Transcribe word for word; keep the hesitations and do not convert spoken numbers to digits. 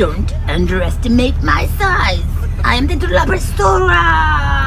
Don't underestimate my size. I am the dilophosaurus.